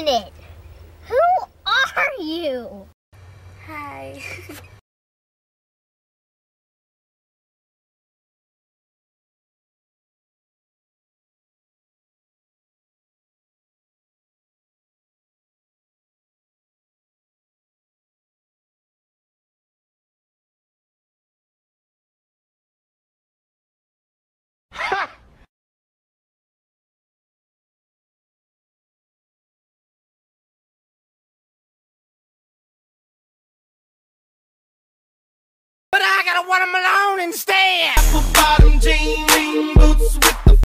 minute. Who are you? Hi. But I gotta want them alone instead. Apple bottom jeans.